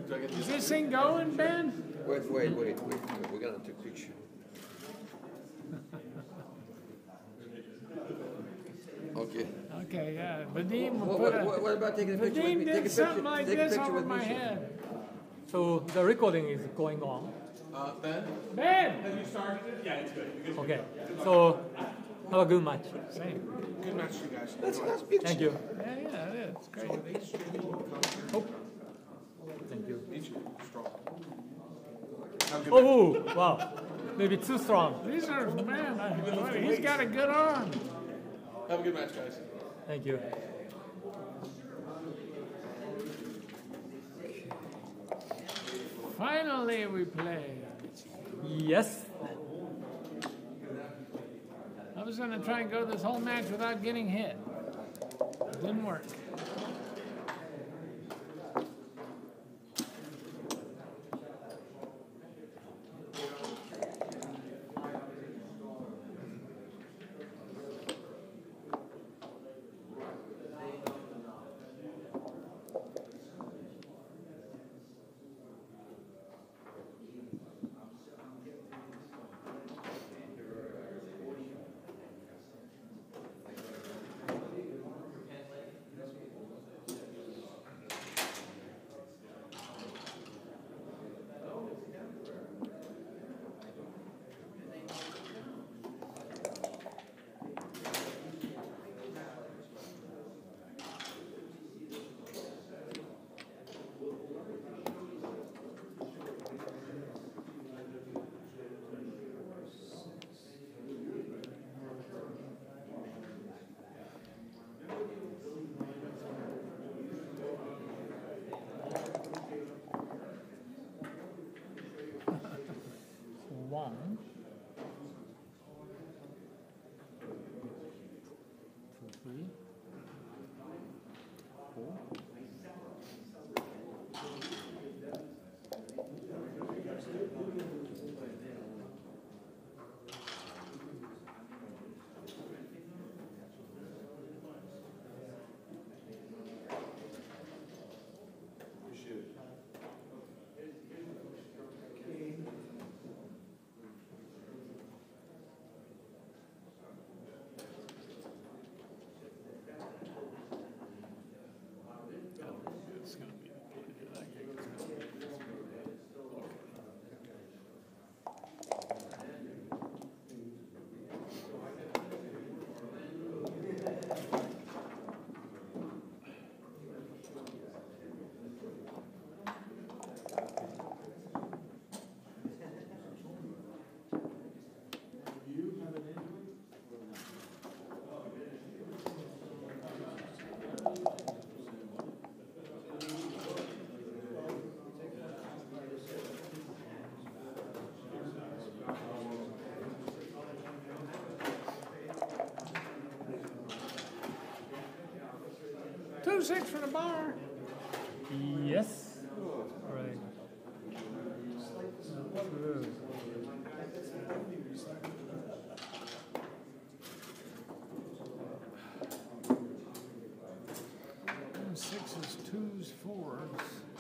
Is this thing going, Ben? Wait. We're gonna take a picture. Okay. Okay, yeah. Vadim will What about taking a picture with Vadim me? did Take a something picture. like Take a this picture over with my me. head. So the recording is going on. Ben? Ben! Have you started it? Yeah, it's good. Okay. So have a good match. Same. Good match to you guys. That's a nice picture. Thank you. Yeah, it is. It's great. Oh. Thank you. Meet you. Strong. Have a good Oh, wow. Maybe too strong. These are, he's got a good arm. match. Have a good match, guys. Thank you. Finally, we play. Yes. I was going to try and go this whole match without getting hit. It didn't work. One. 2, 3. 4. It's going to be Two 6 for the bar. Yes. All right. Sixes, twos, fours.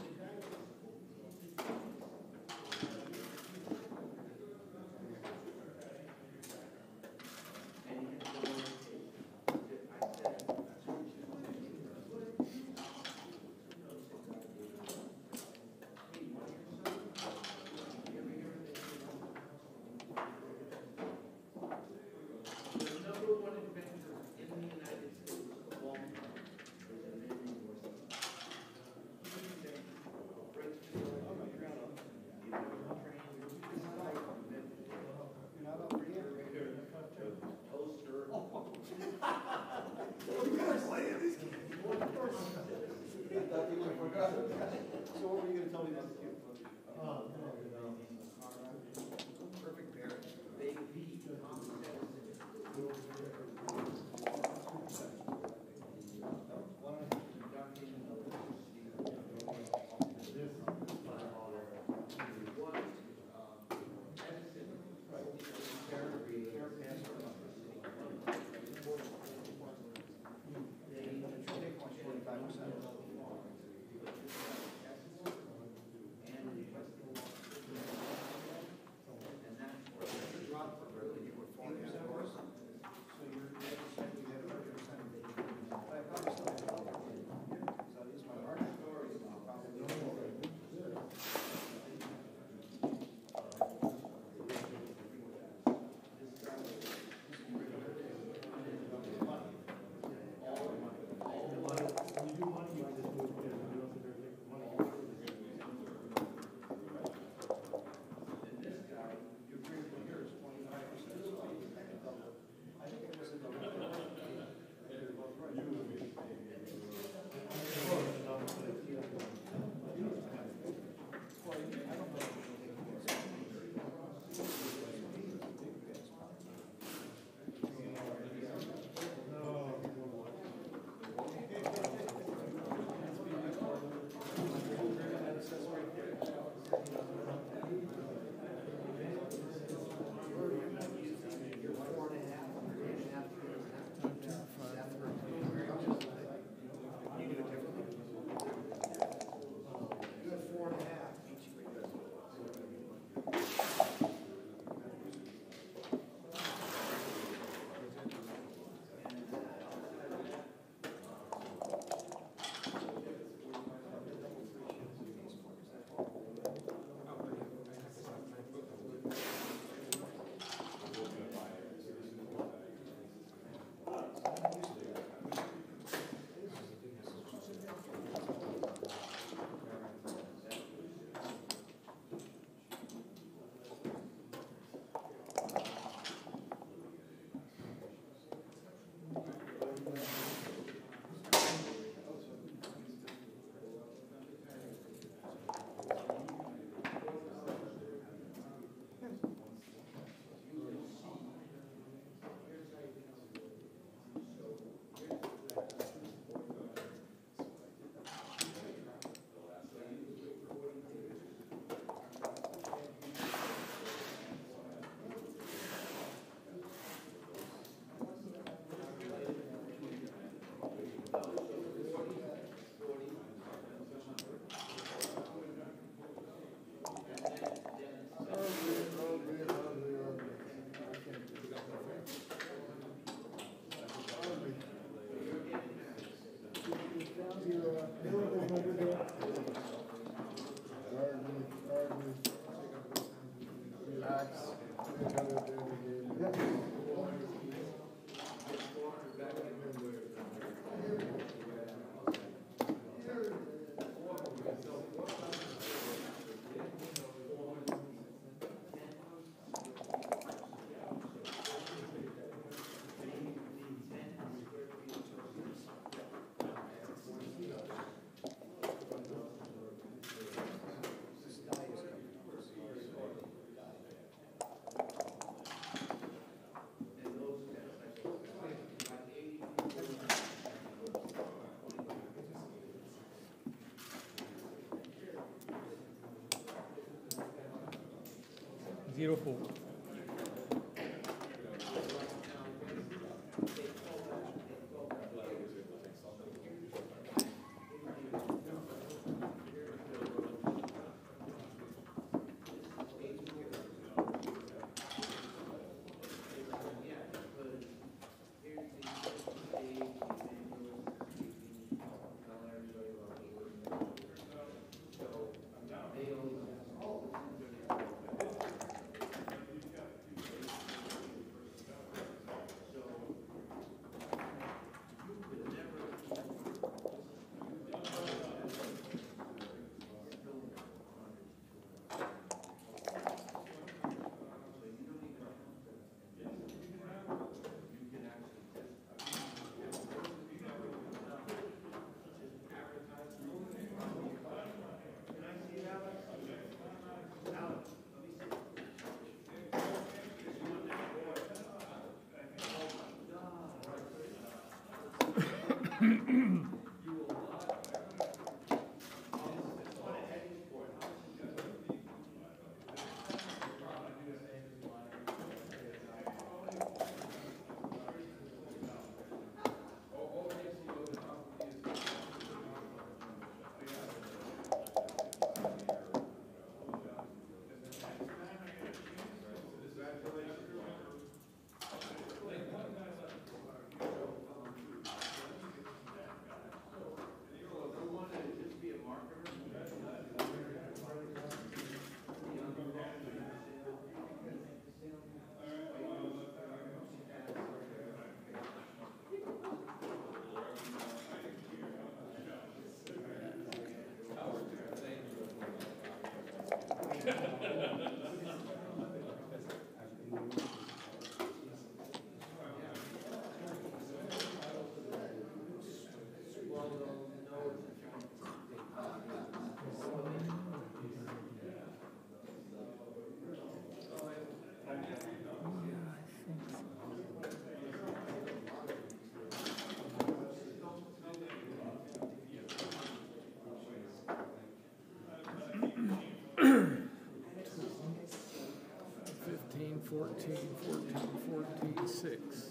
So what were you going to tell me about the cube? Perfect pair. 0-4. Fifteen, 14, 6.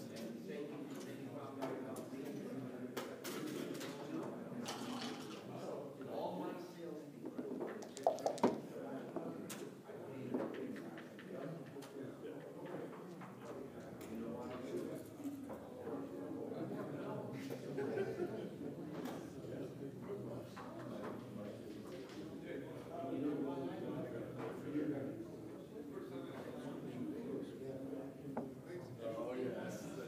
Oh, yes.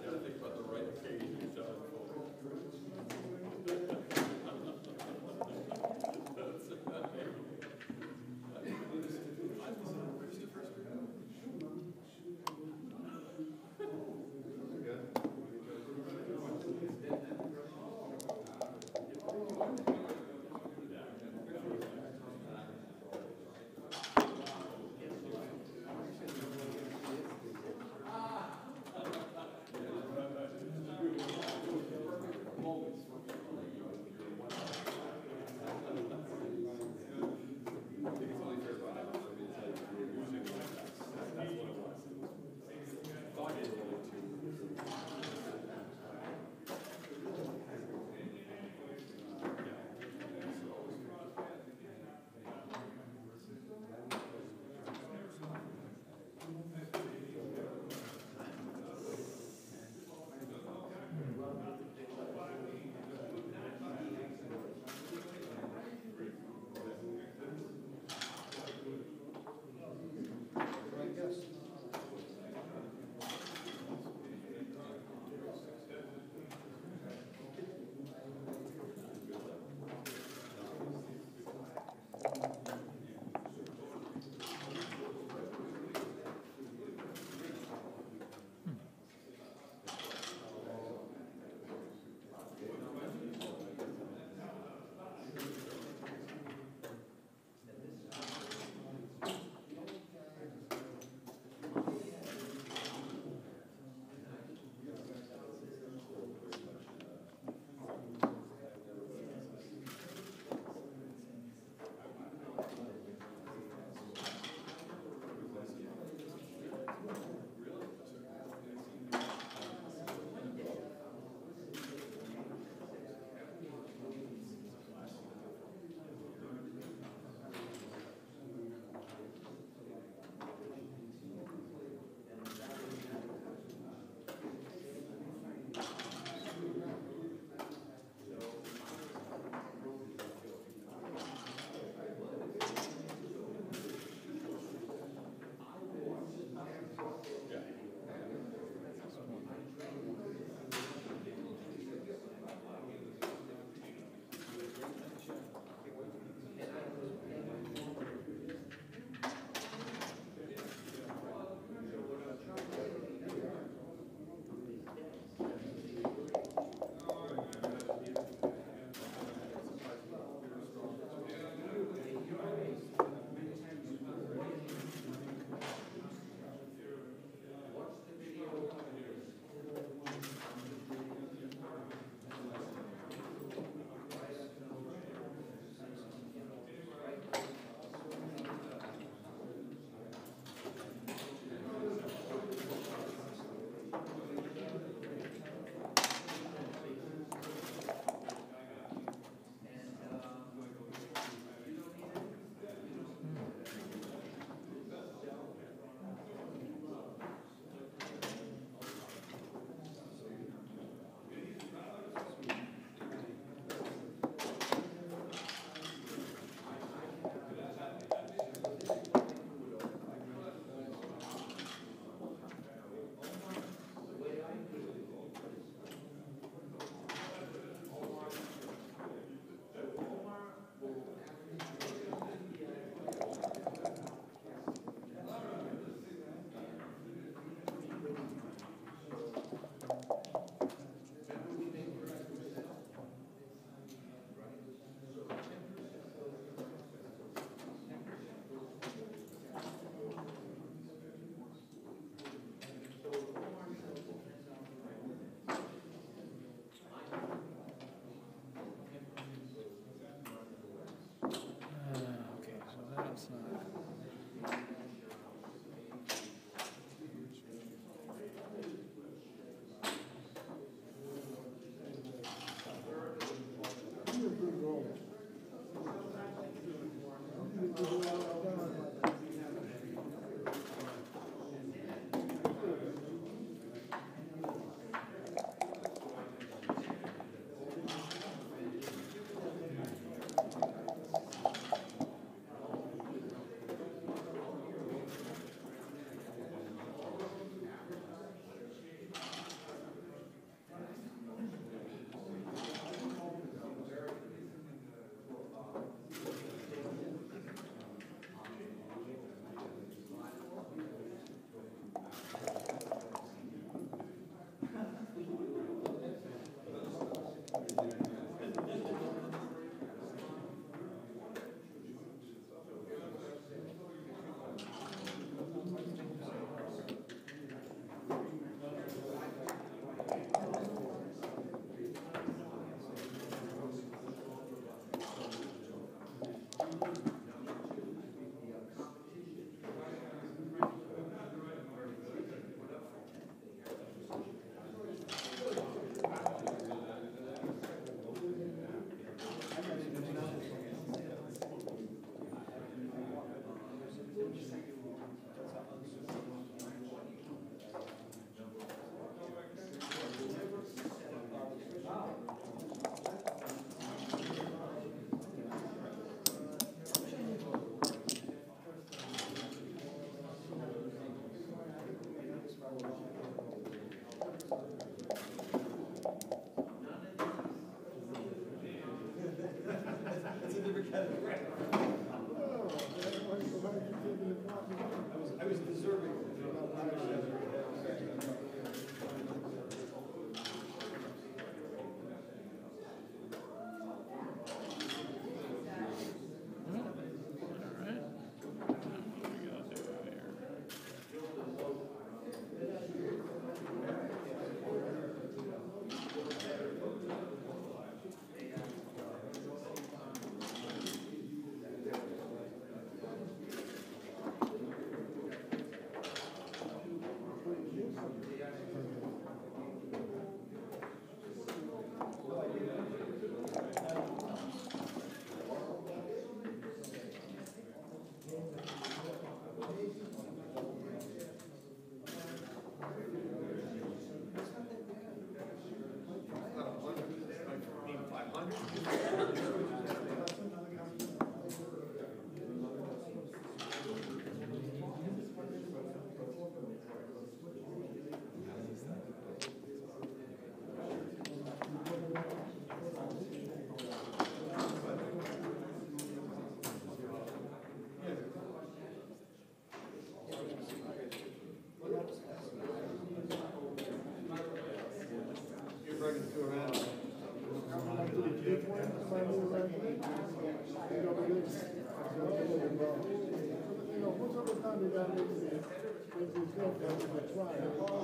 time they got into this, they tried.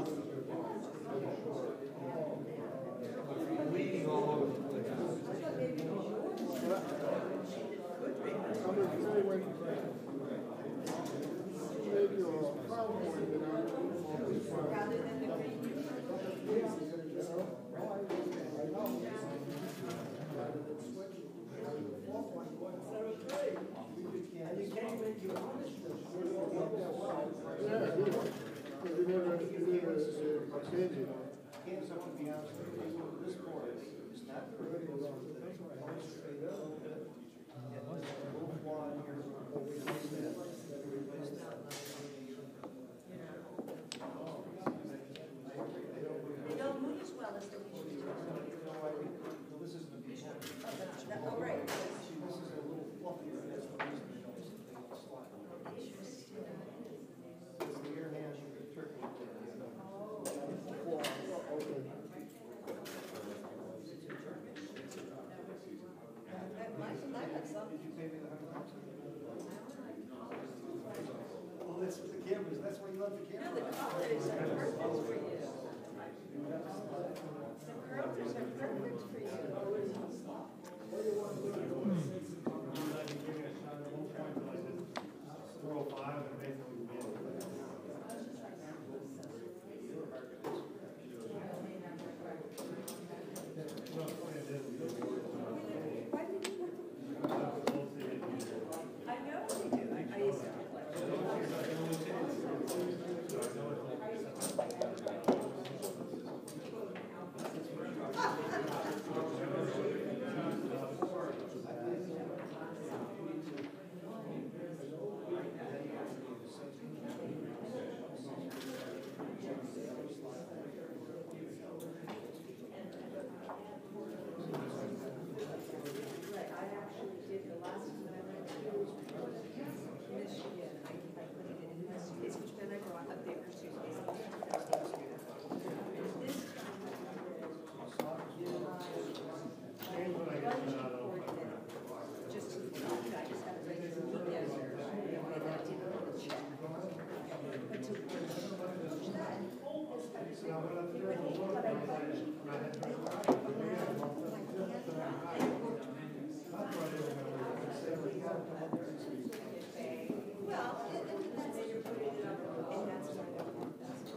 Bleeding all over the place. I'm going to say when maybe or probably that Rather than the green. And you can't make your honest. yeah, you never opinion. Can't someone be honest with you? This board is not the right one. They don't move as well as the leaves do. This is the piece. Oh, right. This is a little fluffier. That's the reason they don't slide. It's the air hand you can turkey. I have some. Did you pay me the $100? Well, that's what the cameras, that's why you love the No, camera. the colors are perfect for you. The colors are perfect for you. Why did you put I know they do. I used to Right, I actually did the last one I went to Michigan. I put it in Michigan, which then I brought up there for 2 days. This time, just to the I just had to make it meet there. And I did a check. But to push that, well, and that's it, you're putting it up, and that's what I don't want.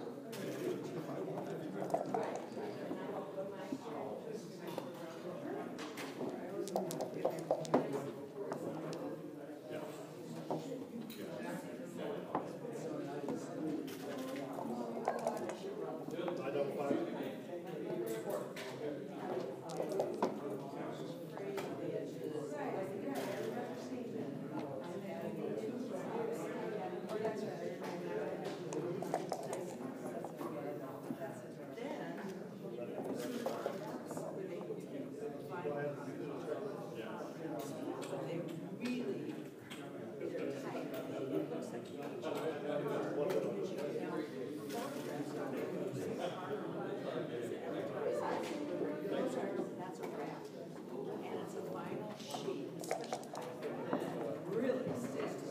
That's a wrap. And it's a vinyl sheet, a special kind. Really sticks.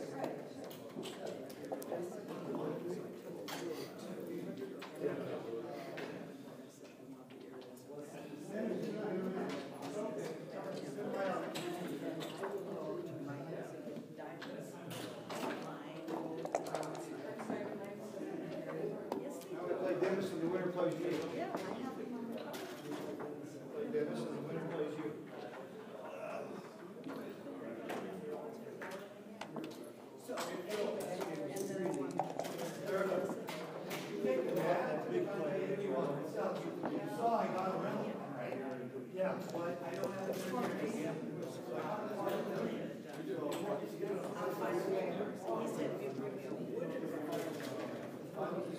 Like Dennis in the winter plays you. Yeah, I have one. Like Dennis in the winter plays you. So, and then one. You saw I got around. Yeah, but I don't have the I'll find a way. He said, if you bring me a wood.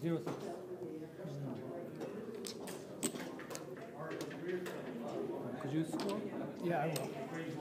0-6. Could you score? Yeah, I will.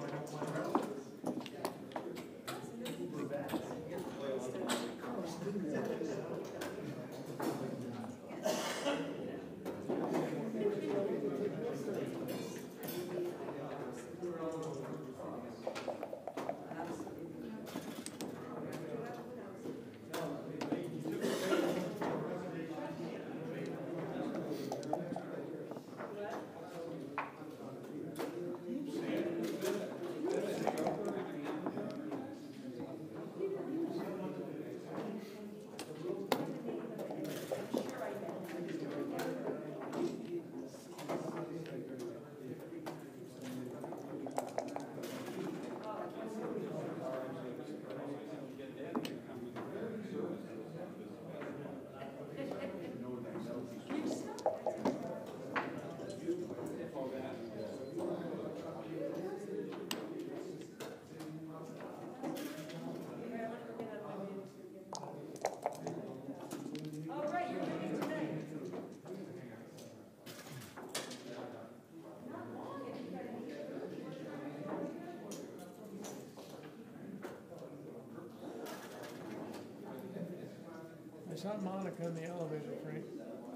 I saw Monica in the elevator, Frank.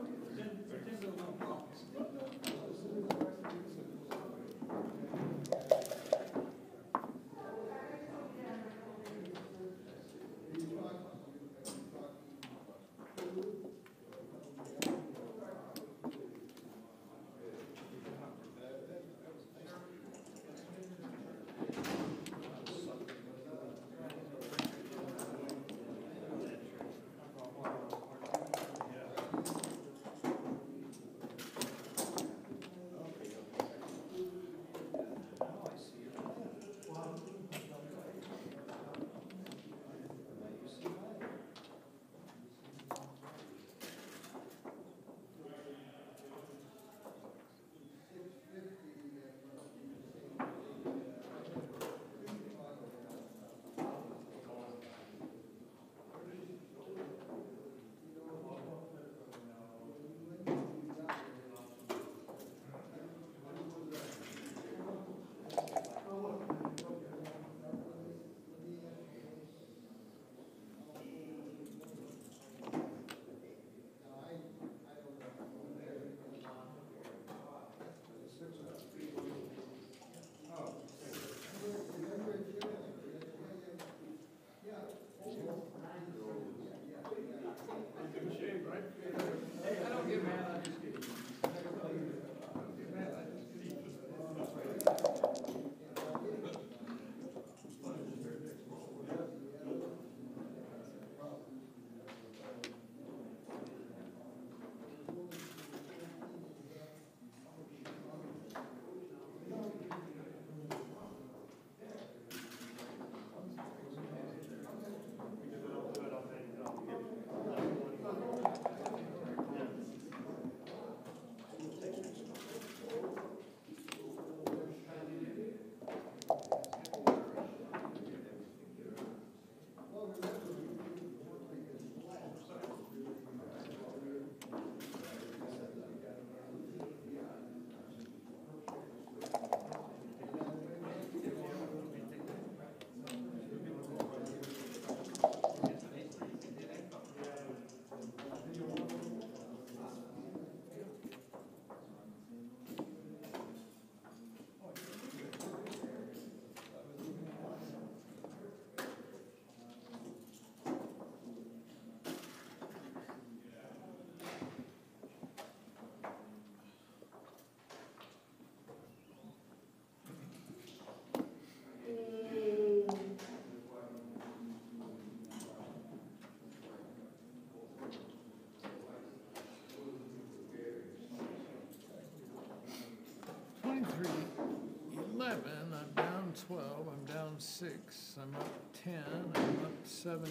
I'm down 12, I'm down 6, I'm up 10, I'm up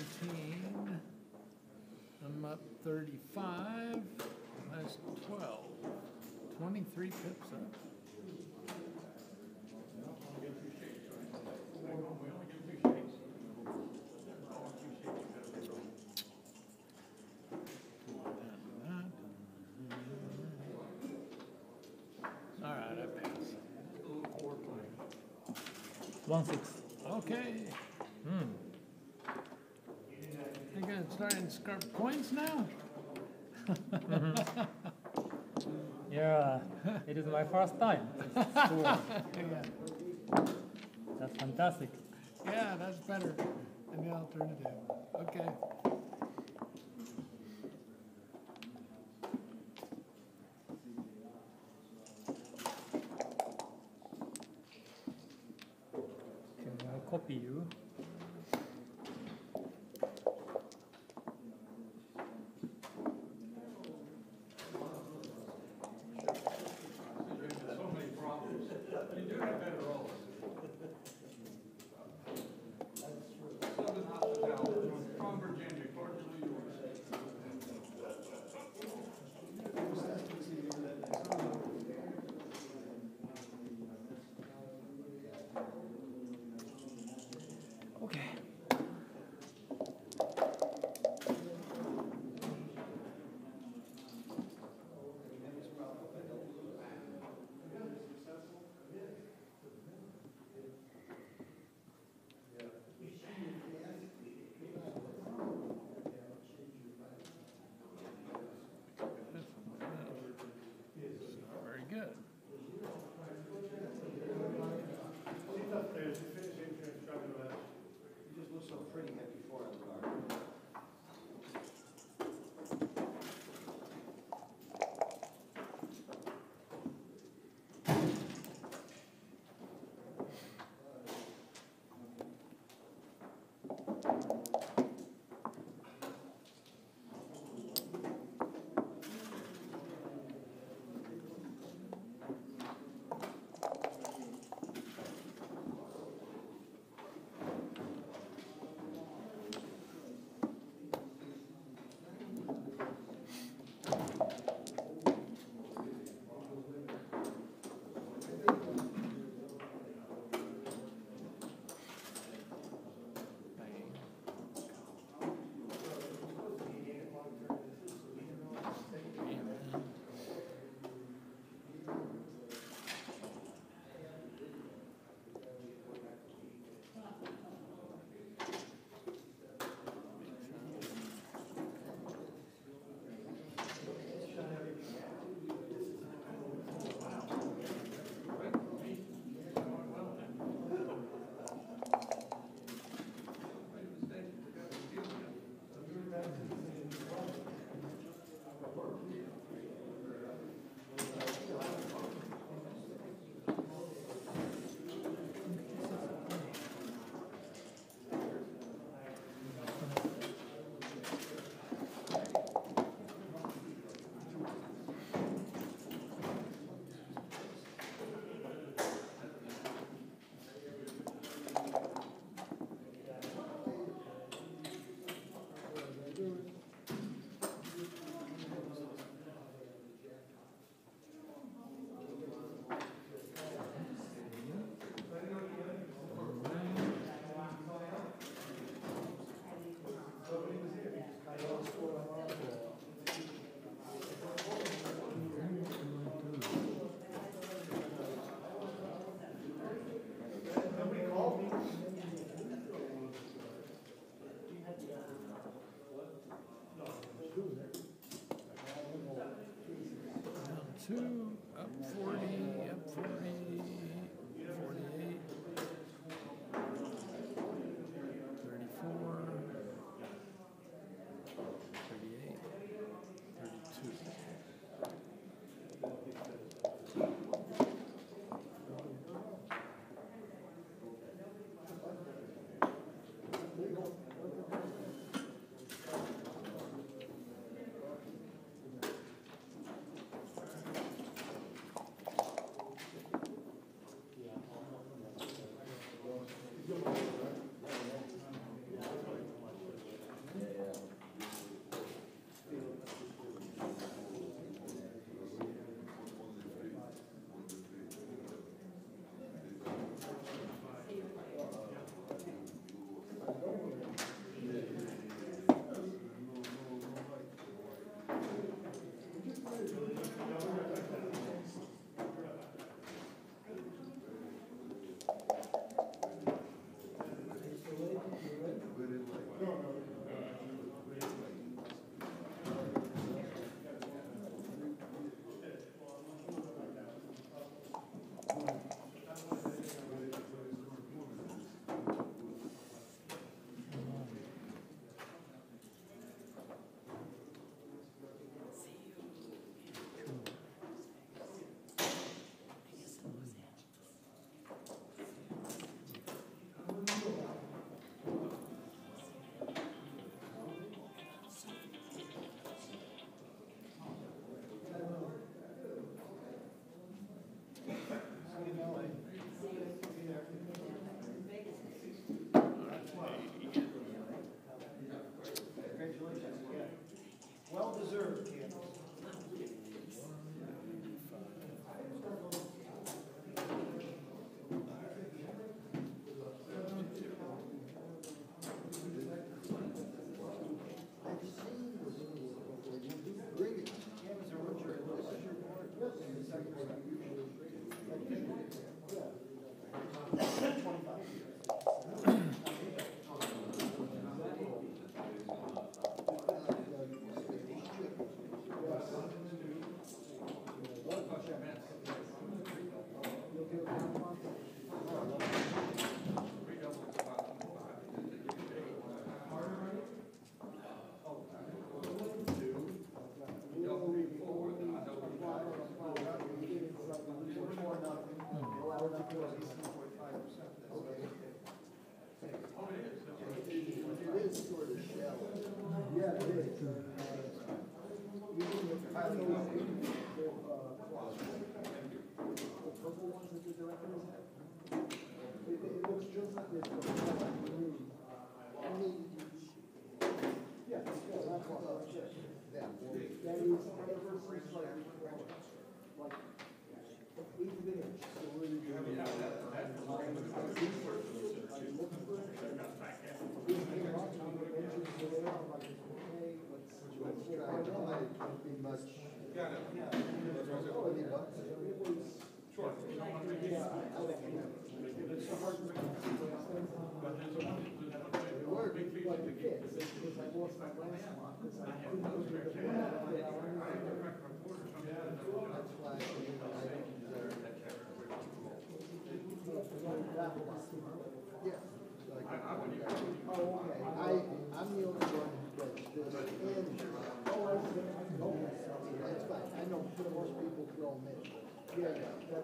17, I'm up 35, that's 12, 23 pips up. 1-6. Okay. You gonna start in scarf coins now? Yeah, it is my first time. Sure. Yeah. That's fantastic. Yeah, that's better than the alternative. Okay. Can I copy you? Okay. It is sort of shallow. Yeah, it is. Even if I know the purple ones that the directors have, it looks just like this. Yeah, that's what I said. That is ever so slightly like 1/8 inch. So really good. Let's try it. It can't be much. Got it. Oh, $80. It was. Sure. It worked, but it fits, because I lost my last one, because I couldn't put it in the That's why I don't deserve it. Yeah. Like, oh, okay, I'm the only one who gets this, and, oh, I see, okay, that's fine, I know most people throw them in. Yeah, that.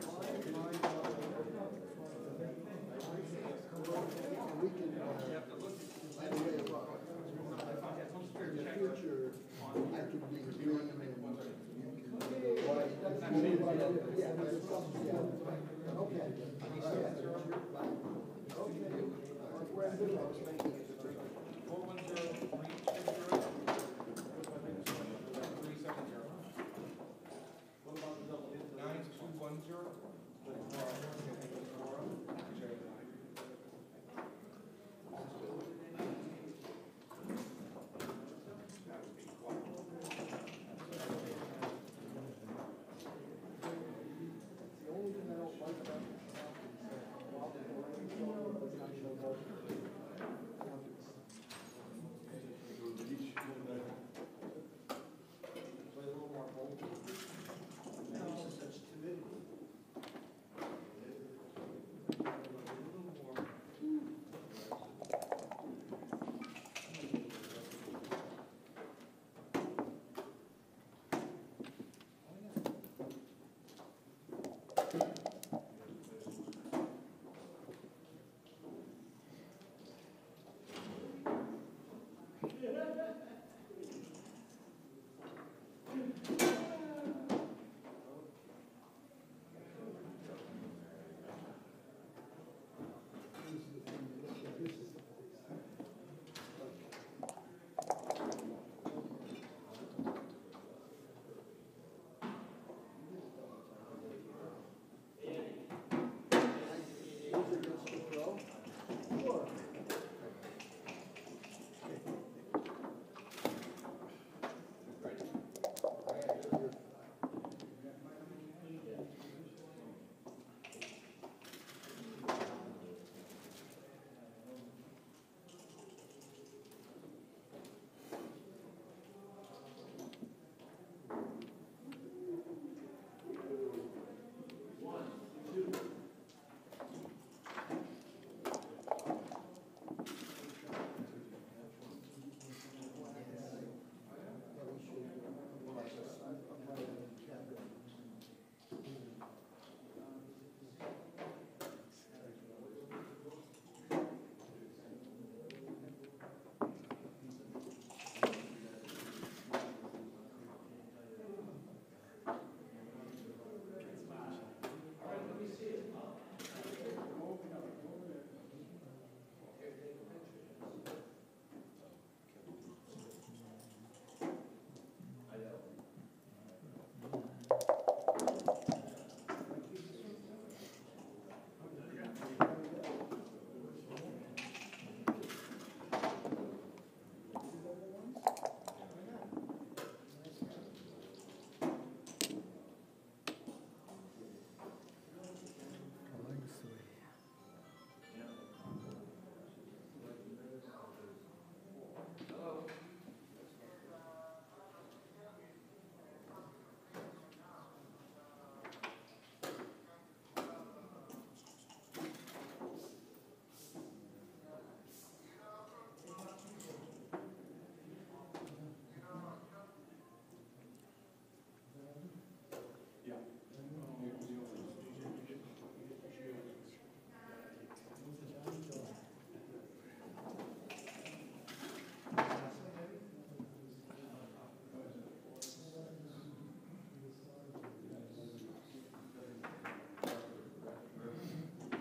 We can, by the way, in the future, I can be green and you can be white. Yeah, that's something, yeah. Okay. Okay. We're at good levels, thank you. 1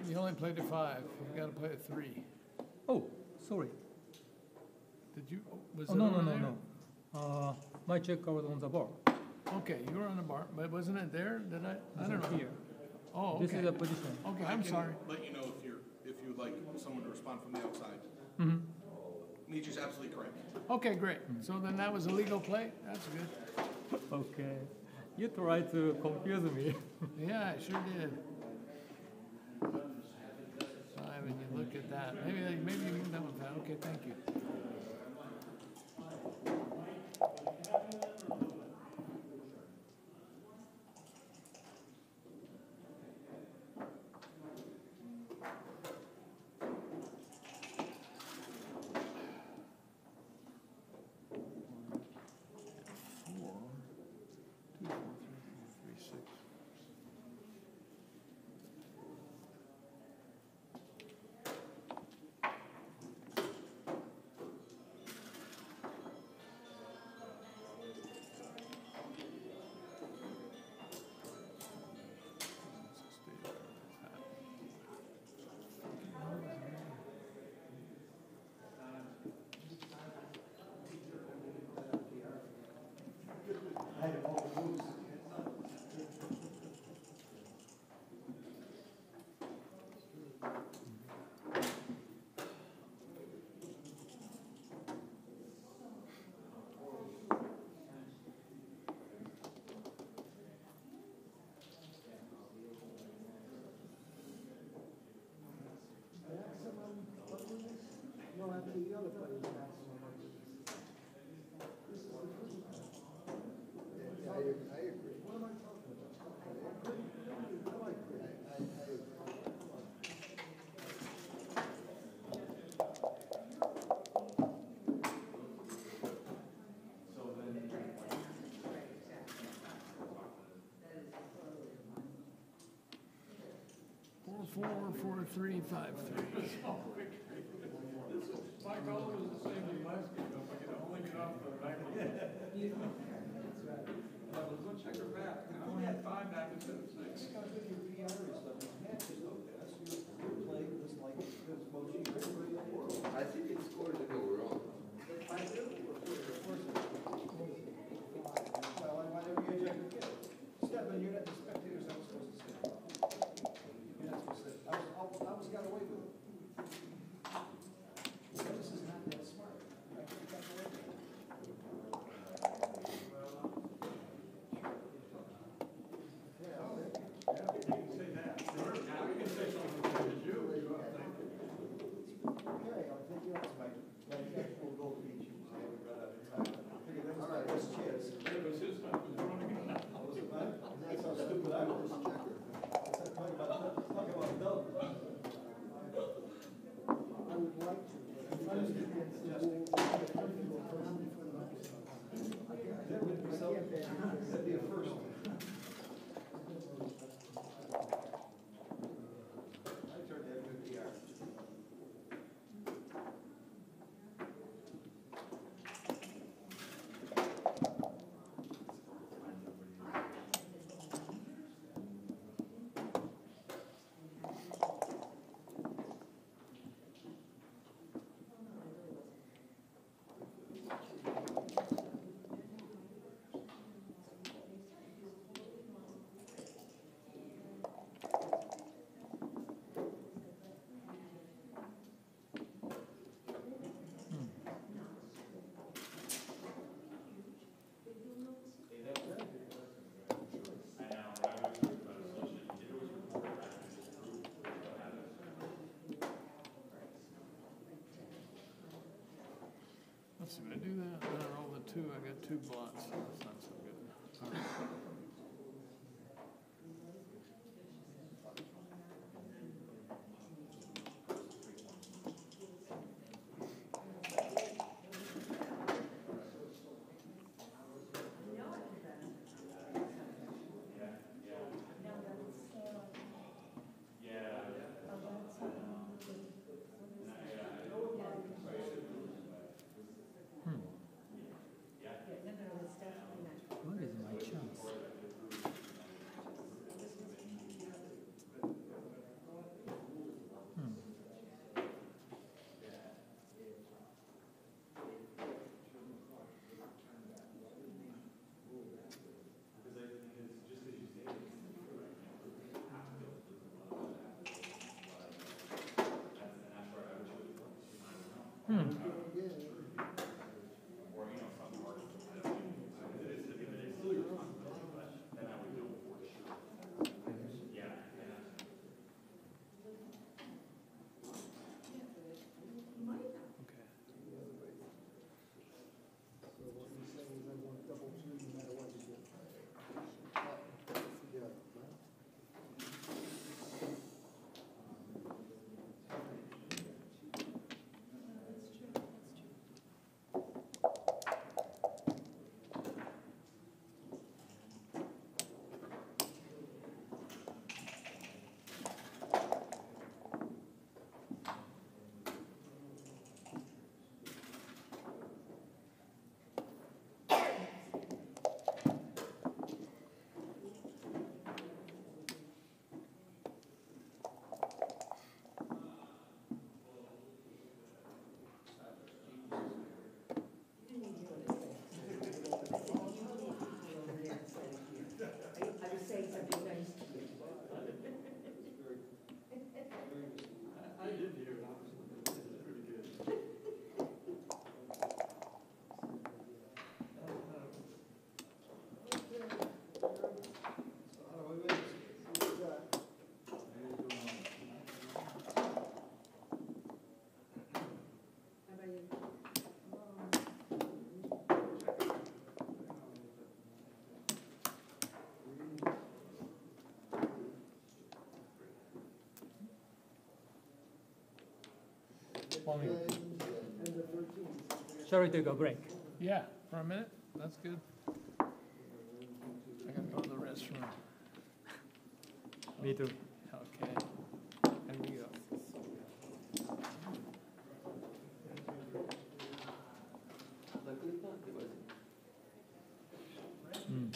You only played to 5. You gotta play a 3. Oh, sorry. Did you, was Oh, it no, over no, there? no, no. My checker was on the bar. Okay, you were on the bar, but wasn't it there? Did I don't know. Here. Oh, This okay. is the position. Okay, I I'm can sorry. Let you know if you'd like someone to respond from the outside. Mm-hmm. Nietzsche's absolutely correct. Okay, great. So then that was a legal play? That's good. Okay. You tried to confuse me. Yeah, I sure did. 5, and you look at that. Maybe you moved on with that. Okay, thank you. No, after the other players maximum ugliness. This is the first one. Yeah, I agree. What am I talking about? I like grit. I agree. Four, 4, 3, 5, 3. My goal was the same as last game, if I could only get off the back. I was gonna check her back, and I only had 5 back instead of 6. I think it scores in overall. Well, and whatever you eject, you get. Stefan, you're not, the spectators aren't supposed to sit. You're not supposed to sit. I was got away with it. This is not that smart. I could have gotten away with it. Okay, I'll take you out tonight. We'll go to the beach. I figured that was my best chance. It was his time, it was running it. That's how stupid I was. Talk about Doug. I would like to, but I'm against the rules. That would be something. That'd be a first. I turned that good PR. Let's see, did I do that? I rolled a 2. I got 2 blots. That's not so good. All right. What is my chance? Hmm. So what you're saying is I want double two no matter what you do. Yeah, right? I was saying something nice to you. I did hear it, it was pretty good. So how do we make this? What we got? How about you? One minute. And the 13th. Shall we take a break? Yeah, for a minute, that's good. I gotta go to the restroom. Me too. Okay, there we go. Hmm.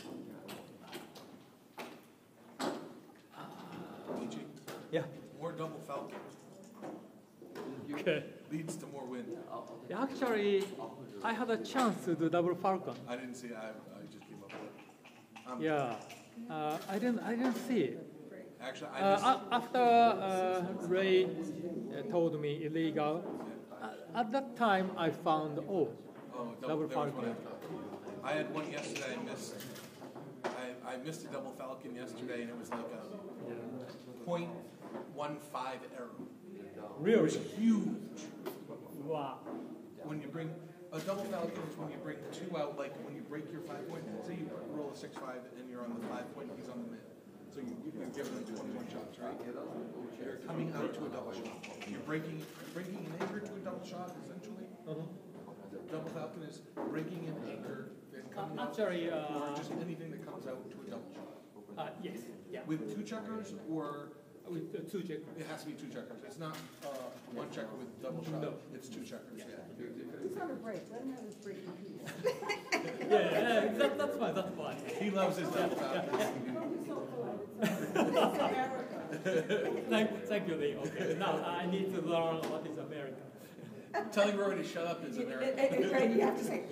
DG, Yeah. more double falcon Okay. leads to more wind. Actually, I had a chance to do double falcon. I didn't see, I just came up with it. Yeah. I didn't see it. Actually, I just, After Ray told me illegal, at that time I found oh, double there was one falcon. after. I had one yesterday, I missed. I missed a double falcon yesterday, and it was like a .15 error. Really? Huge. Wow. When you bring a double falcon is when you bring two out, like when you break your 5 point. Say you roll a 6-5 and you're on the 5 point, he's on the mid. So you're giving him 21 shots, right? You're coming out to a double shot. You're breaking an anchor to a double shot, essentially. Double falcon is breaking an anchor and coming out, Actually, or just anything that comes out to a double shot. yes, yeah. With 2 checkers, or With 2 checkers. it has to be 2 checkers. It's not 1 checker with double shot. No. It's 2 checkers. Yeah. He's on a break, let him have his break in peace. Yeah, that's fine, that's fine. He loves his double falcon. Don't be so polite, it's America. Thank you, Lee. Okay, now I need to learn what is America. Telling Roy to shut up is American. Right, you have to say.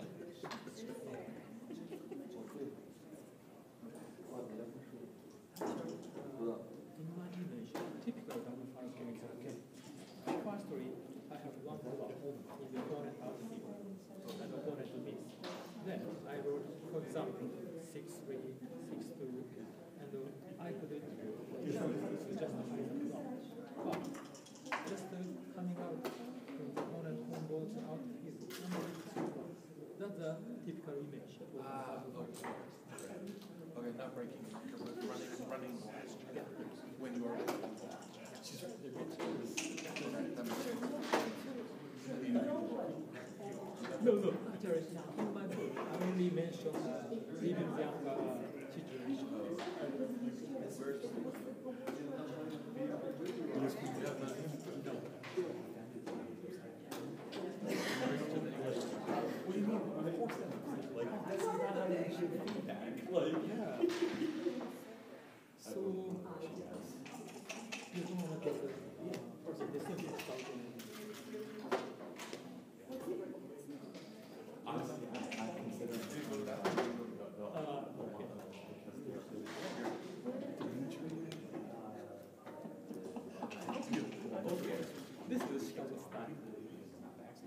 In my image, typical double falcon is okay. Firstly, I have one block in the opponent out here, and opponent to miss. Then I wrote, for example, 6-3, 6-2, and I could use this to justify the block. But just coming out from the opponent home balls out here, that's a typical image. Okay, not breaking, running when you are. No, actually, in my book, I only mention leaving the situation. So, you don't want to get the simplest calculation. This is Chicago style.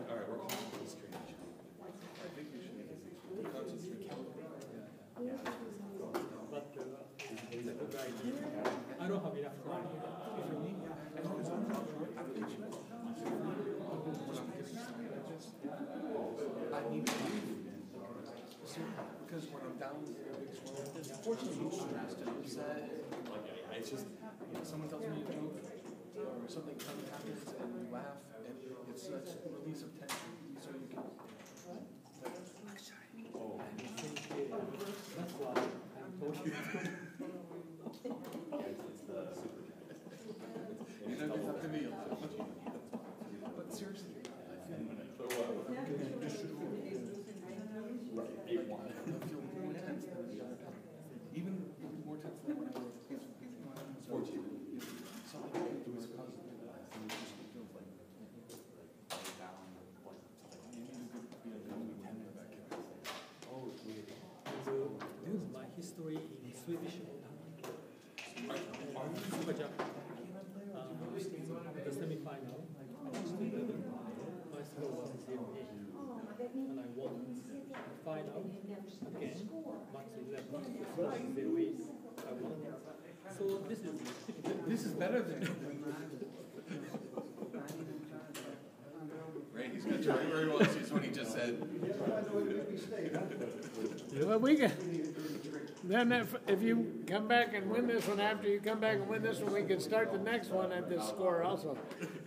All right, we're calling this strange. I think we should concentrate. But it's a good idea. I don't have enough time. If you need, I know it's uncomfortable. I think you should. I need to leave. Because when I'm down with a big swell, unfortunately, I'm stressed and upset. It's just, someone tells me a joke or something funny happens and we laugh and it's such a release of tension. So you can. that's why I told you. You know, it's up to me. But seriously, I feel more tense than the other time. Even more tense than when I wrote the piece. Something I do is cause My history in Swedish. Super Jump. The semi-final. My score was 0-8. And I won the final again, max 11, 0-8. I won. So this is better than. Right, he's gonna try very well. See what he just said. Well, we can, then if you come back and win this one, after you come back and win this one, we can start the next one at this score also.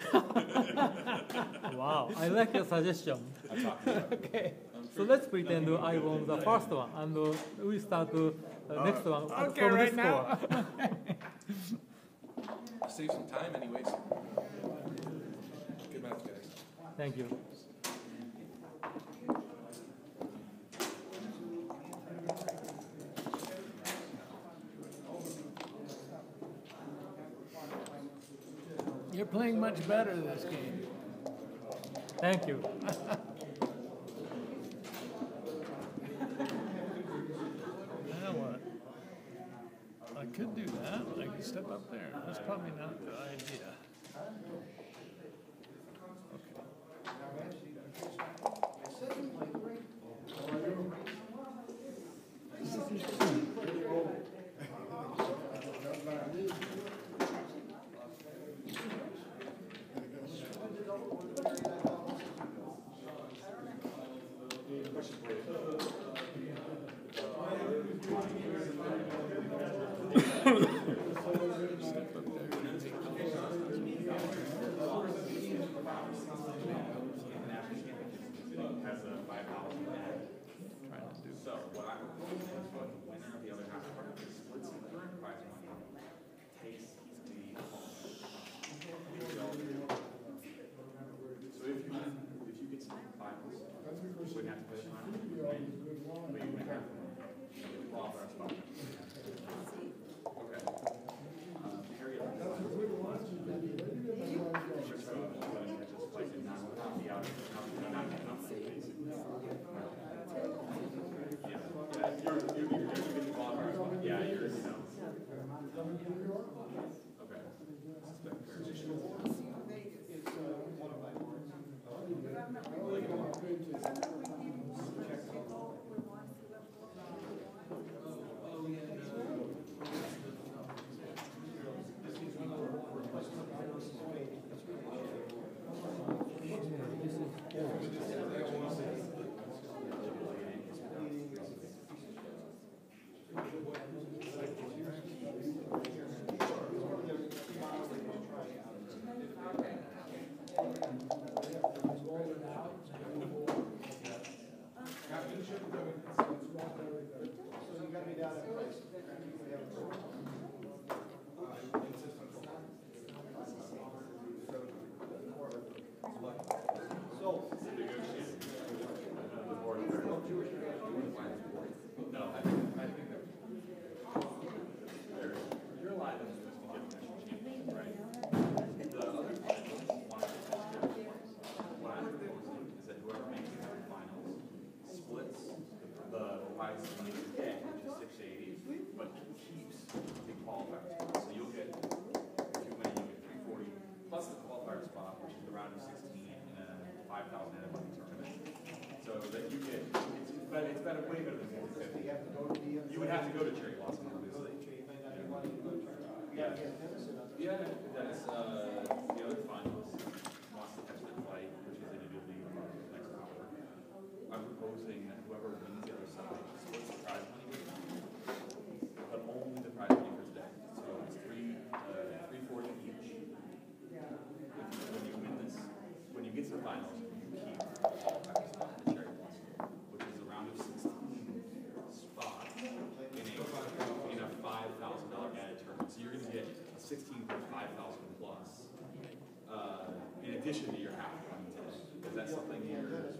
Wow, I like your suggestion. Okay. So let's pretend I won the first one, and we start the next one Okay, from right this now. score. Save some time, anyways. Good math, guys. Thank you. You're playing much better this game. Thank you. Now what? I could do that. I could step up there. That's probably not a good idea. You're blossom harvest. Yeah. Yeah, that's the other finals wants to catch that flight, which is individually next hour. I'm proposing that whoever wins the other side splits the prize money with them, but only the prize money for today. So it's $340 each. When you win this, when you get to the finals, you keep all Pakistan the cherry blossom, which is a round of 16 spots in a $5,000 added tournament. So you're going to get 16 for 5,000 plus, in addition to your half point today. Is that something you're?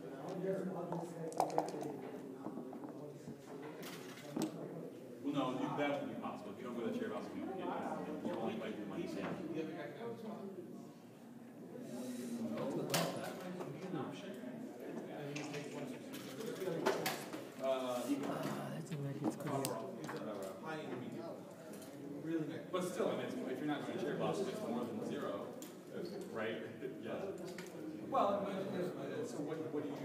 Well, no, that wouldn't be possible. If you don't go to the cherry blossom, you get you're only like the money. But still, I mean, if you're not going to cherry blossom, it's more than zero, right? Yeah. Well, so what do you?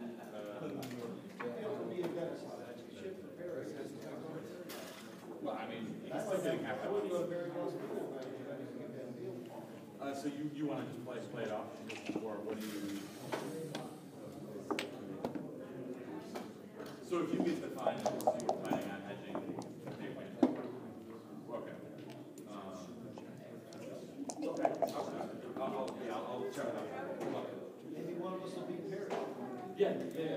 Well, I mean, he's still getting half the money. So you want to just play it off, or what do you? So if you get to the finals, you were planning on hedging, they win. Okay. Okay. I'll check it out. Maybe one of us will be paired. Yeah.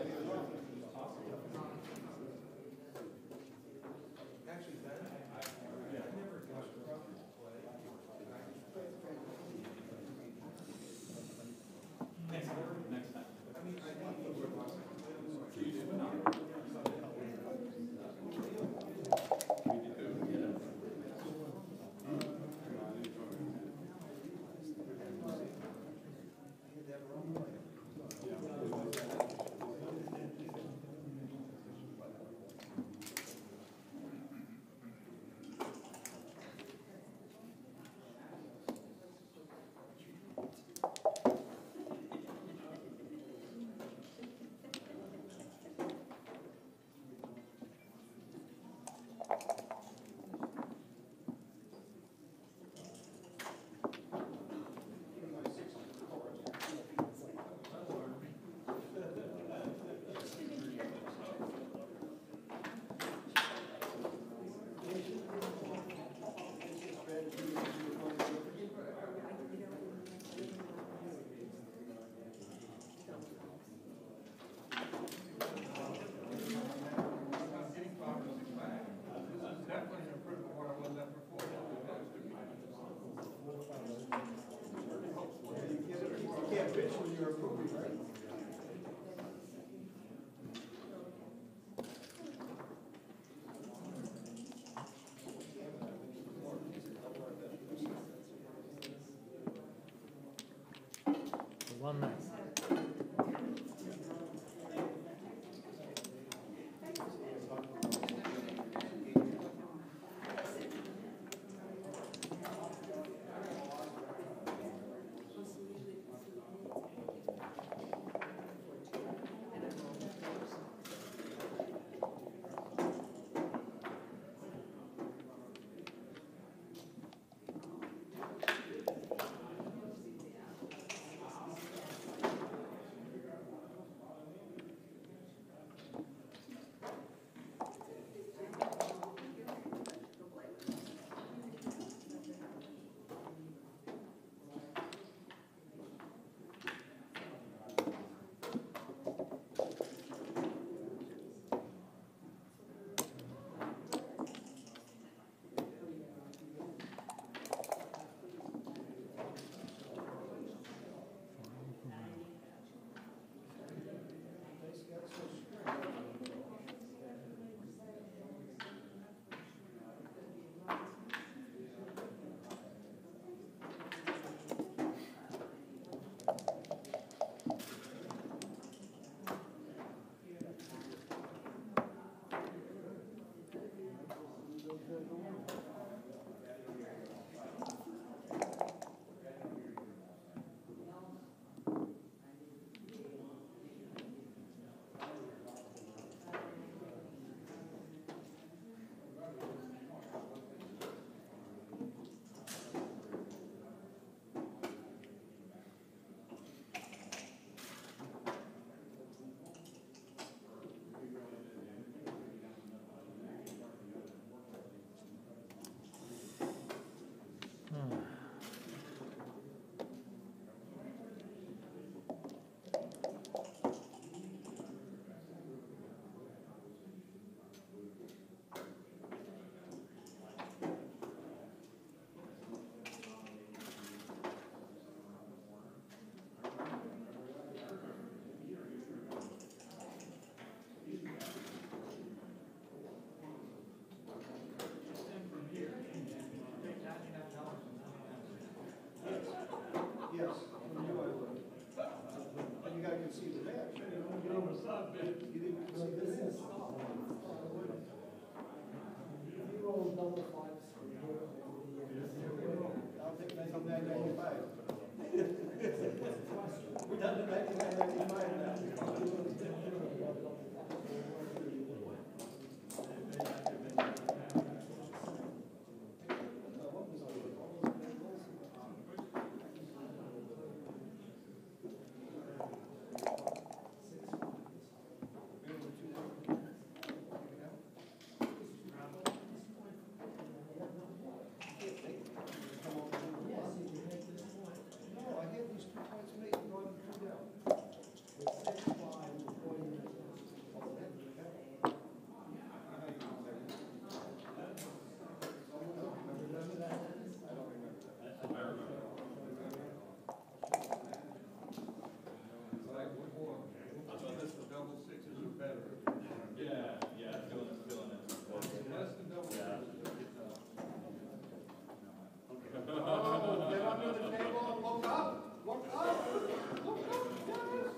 Actually, that, I never got to play. Next time. I mean, I think we were watching. You do, but not. One night. no double fives for here. I'll take 1995. We're done to 1995 now. No, I had these 2 points made going 2 down. Oh, get under the table and look up, look up, look up, guys.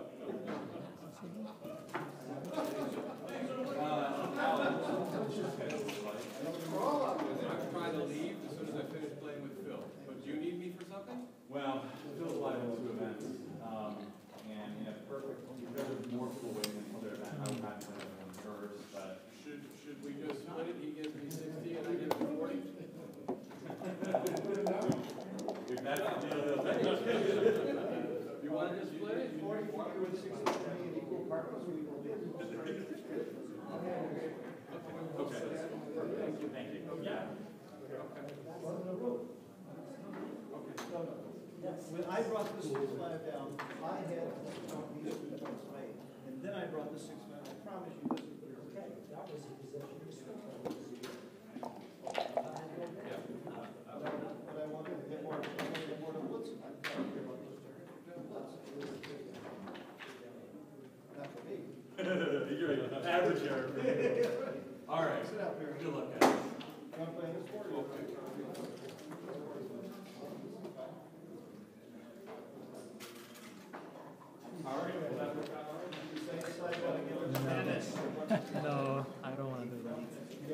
We're all up. I'm trying to leave as soon as I finish playing with Phil. But do you need me for something? Well, Phil's live in 2 events, and in a perfect, if there was more cool way than other event, I would have to have one first, but. Should we just split it? He gives me 60 and I give him 40? If that's the deal, they'll take it. You want to just split it? 40, 40 with 60 for me and equal partners, we will be. Okay. Thank you. Yeah. When I brought the 6-5 down, I had these 2 points made, and then I brought the 6-5. I promise you this is okay. That was the possession. But I wanted to get more. I wanted to get more to Woodson. I thought I'd get more to Woodson. Not for me. You're an average error. All right. Sit out there. Good luck, guys. You want to play this board? All right. Well, that worked out all right. You say decide what to give it to Dennis. No, I don't want to do that.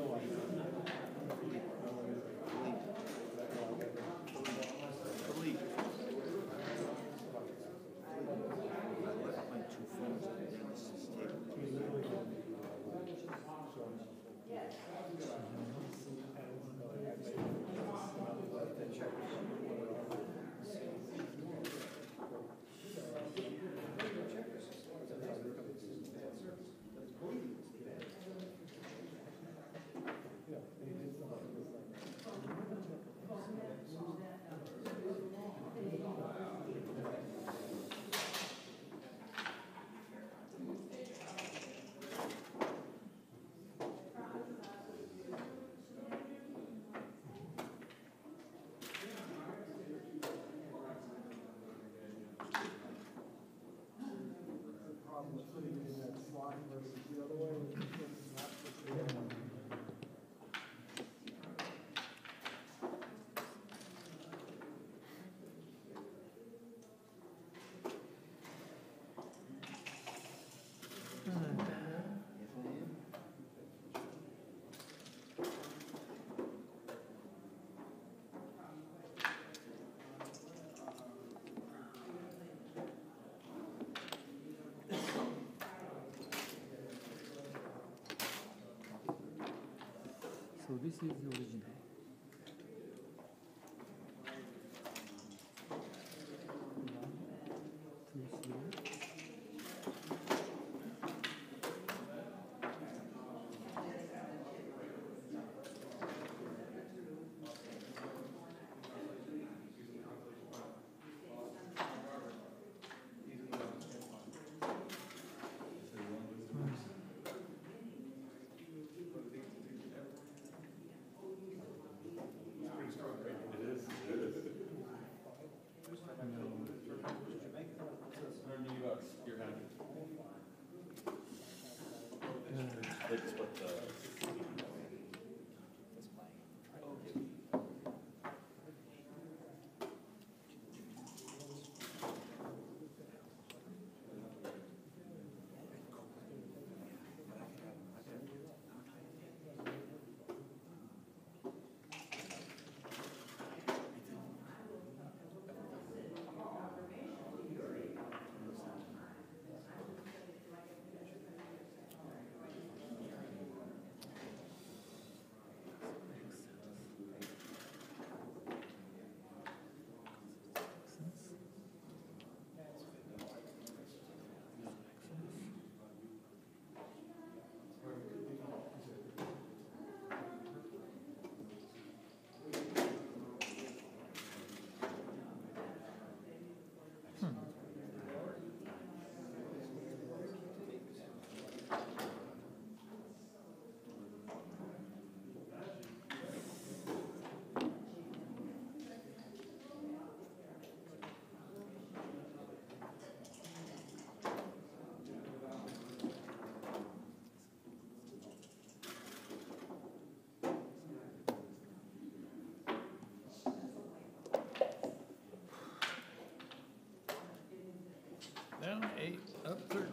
So this is the original.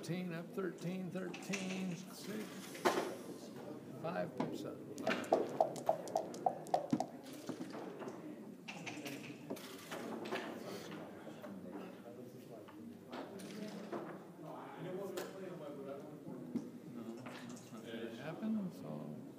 13, up 13, 13, 6, 5 pips up. It happened, so.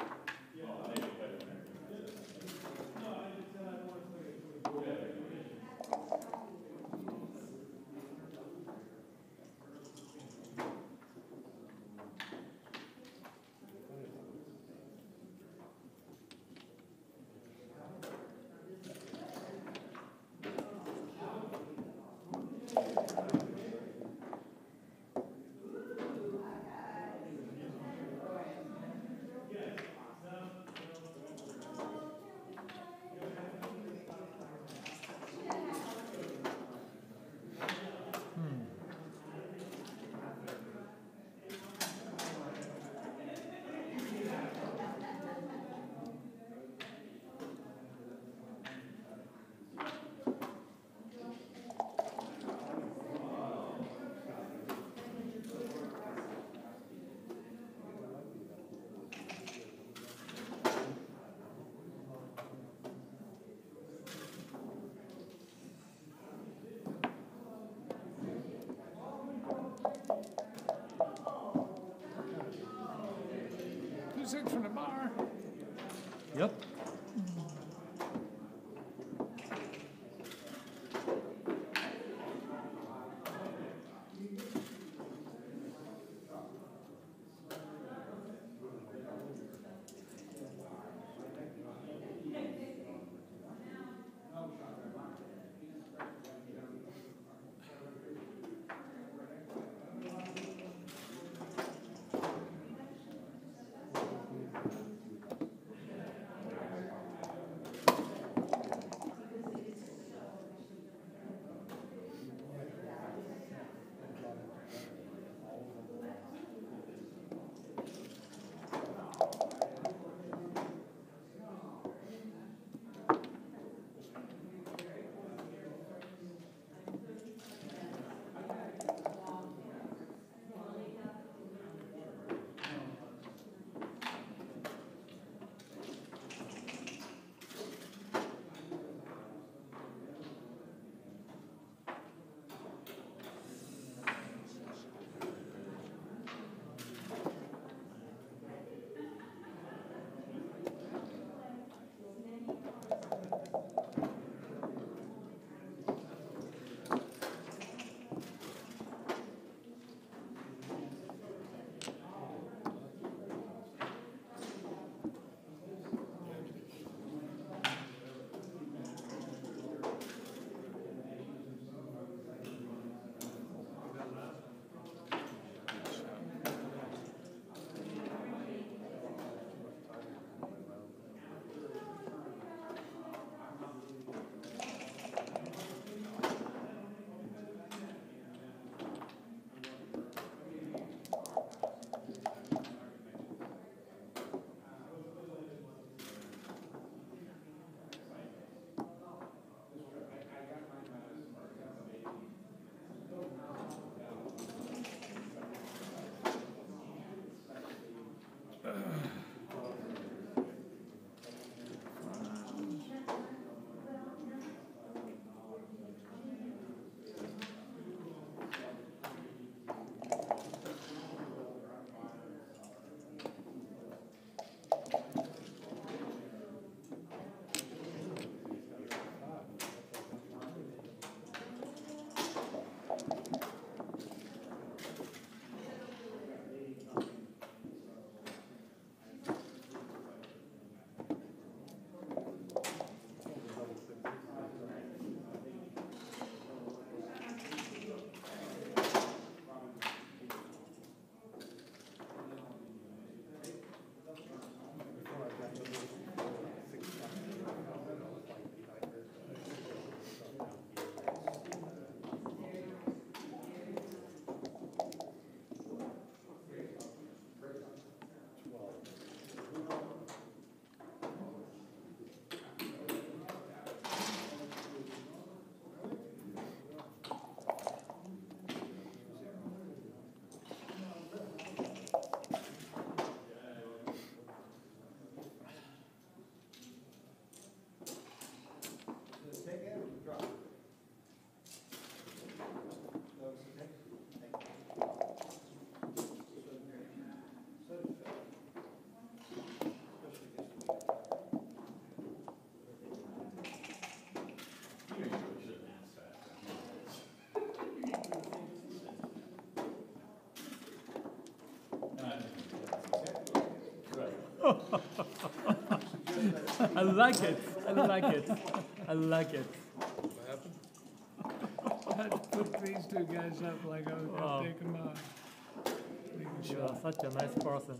Six from the bar. Yep. I like it. I like it. I like it. What happened? I had to put these two guys up like I was Wow. gonna take them out. Take a You are shot. such a nice person.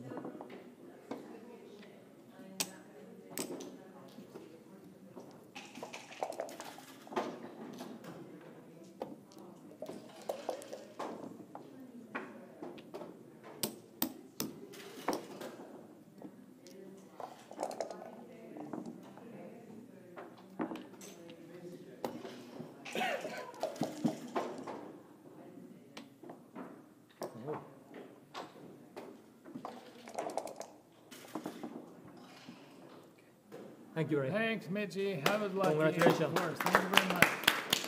Thank you, Ray. Thanks, Mitchie. Have it lucky. Congratulations. Of course. Thank you very much.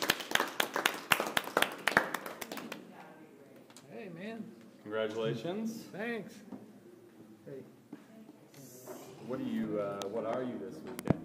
Hey, man. Congratulations. Thanks. What are you this weekend?